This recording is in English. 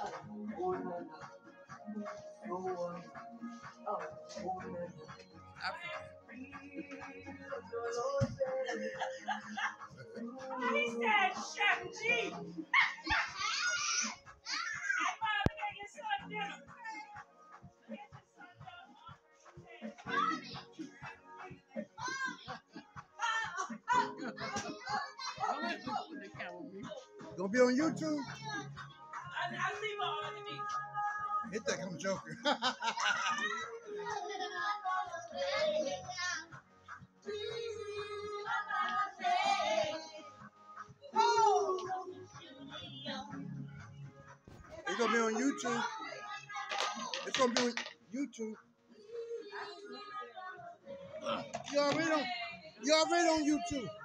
He said, Chef G. Hey, Mom, look at your son dinner. Gonna be on YouTube? I see my underneath. He think I'm joking. It's gonna be on YouTube. It's gonna be on YouTube. You already on YouTube.